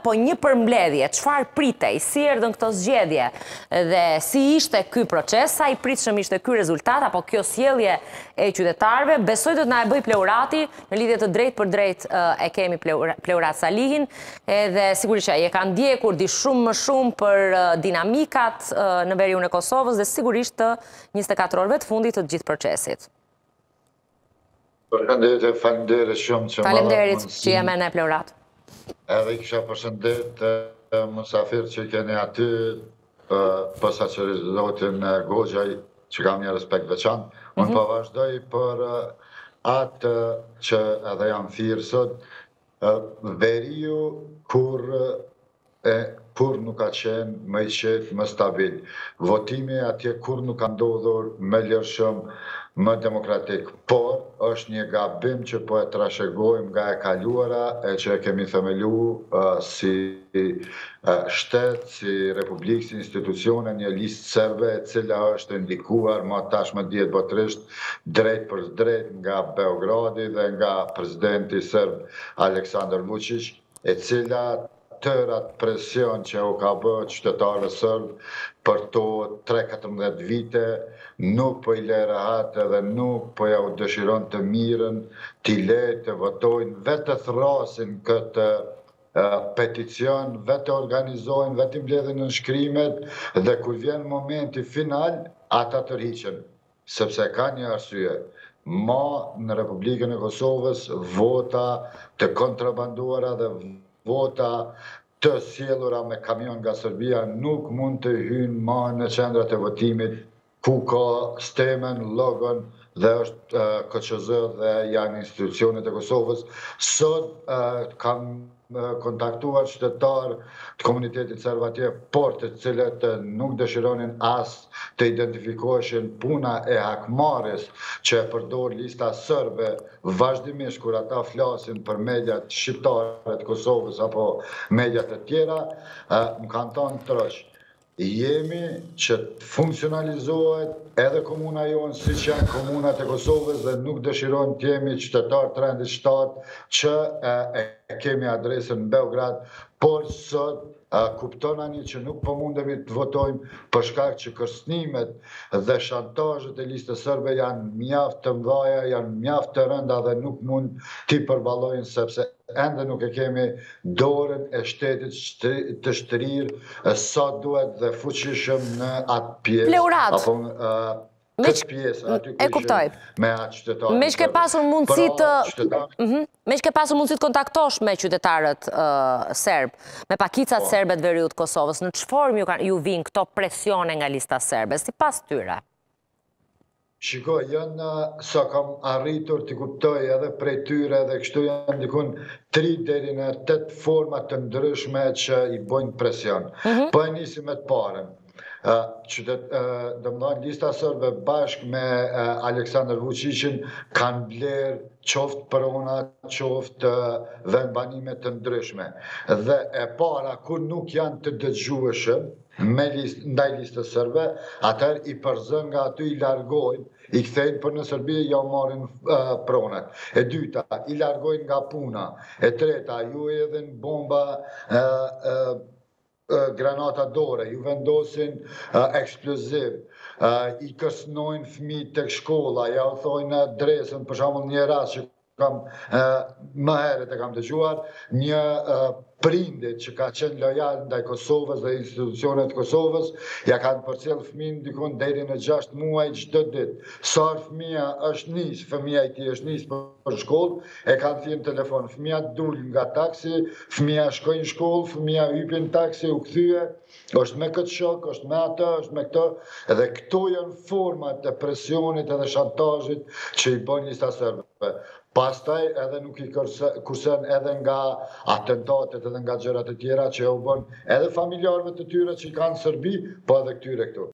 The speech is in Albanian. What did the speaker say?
po një përmbledhje, çfarë pritej, si erdhën këto zgjedhje dhe si ishte ky proces, sa i pritshëm ishte ky rezultat apo kjo sjellje e qytetarëve, besoj do të na e bëj Pleurati në lidhje të drejtë për drejtë e kemi Pleurat Salihin, edhe sigurisht që e ka ndjekur di shumë më shumë për dinamikat në veriun e Kosovës dhe sigurisht të 24 orëve të fundit të gjithë procesit. Faleminderit shumë që faleminderit që jemi në Pleurat. Edhe kisha përshëndet musafir që keni aty posa që zotin Goxhaj që kam një respekt veçan. Unë po vazhdoj për atë që edhe jam thirë sot, veriu kur nuk ka qenë më i qetë, më stabil. Votimi atje kur nuk ka ndodhur më lirshëm, më demokratik. Por është një gabim që po e trashëgojmë nga e kaluara e që e kemi themelu si shtet, si republikë, si institucione, një listë serbe e cila është ndikuar ma tashmë dihet botërisht drejt për drejt nga Beogradi dhe nga presidenti serb Aleksandar Vučić, e cila tërat presion që u ka bërë qytetarëve sërbë për to 3-14 vite, nuk po i le rahat edhe nuk po ja u dëshiron të mirën, t'i le të votojnë, vetë të thrasin këtë peticion, vetë organizojnë, vetë i mbledhin në shkrimet dhe kur vjen momenti final, ata tërhiqen, sepse ka një arsye. Ma në Republikën e Kosovës vota të kontrabanduara dhe vota të sjellura me kamion nga Serbia nuk mund të hyjnë ma në qendrat e votimit ku ka stemen, logon dhe është KQZ dhe janë institucionet e Kosovës. Sot kam kontaktuar qytetarë të komunitetit serb atje, por të cilët nuk dëshironin as të identifikoheshin puna e hakmarrjes që e përdor lista serbe vazhdimisht kur ata flasin për mediat shqiptare të Kosovës apo mediat e tjera, më kanë thënë trosh. Jemi që të funksionalizohet edhe komuna jonë si që janë komunat e Kosovës dhe nuk dëshirojmë të jemi qytetar të rendit shtatë që e kemi adresën në Beograd, por sot kuptonani që nuk po mundemi të votojmë për shkak që kërcënimet dhe shantazhet e listës serbe janë mjaft të mëdha, janë mjaft të rënda dhe nuk mund t'i përballojnë sepse ende nuk e kemi dorën e shtetit të shtrirë sa duhet dhe fuqishëm në atë pjesë. Pleurat. Apo këtë pjesë aty ku ishim me atë qytetarë. Me që ke pasur mundësi të kontaktosh me qytetarët serb, me pakicat serbe të veriut Kosovës, në që formë ju vinë këto presione nga lista serbe, si pas tyre? Shiko, janë sa kam arritur të kuptoj edhe prej tyre dhe kështu janë dikun 3 deri në 8 format të ndryshme që i bojnë presion. Po e nisim me të parën. Dëmëdojnë lista serbe bashkë me Aleksandar Vučićin kanë blerë qoftë prona, qoftë vendbanime të ndryshme. Dhe e para, kur nuk janë të dëgjueshëm ndaj listës serbe, atër i përzën nga aty i largojnë, i kthejnë për në Serbi, ja marrin pronat. E dyta, i largojnë nga puna. E treta, ju edhin bomba granata dore, ju vendosin eksploziv, i kërcënojnë fëmijët tek shkolla, ja u thojnë adresën, për shembull një rast që kam më herët e kam dëgjuar, një prindit që ka qenë lojal ndaj Kosovës dhe institucionet të Kosovës, ja kanë përcjell fëmijën dikon deri në 6 muaj çdo ditë. Sa fëmia është nis, fëmia i tij është nis për shkollë, e kanë thënë në telefon, fëmia dul nga taksi, fëmia shkoi në shkollë, fëmia hypi në taksi, u kthye, është me këtë shok, është me atë, është me këtë, edhe këto janë format e presionit edhe shantazhit që i bën lista serbe. Pastaj edhe nuk i kursen edhe nga atentatet edhe nga gjërat e tjera që u bën edhe familjarëve të tyre që i kanë Serbi, po edhe këtyre këtu.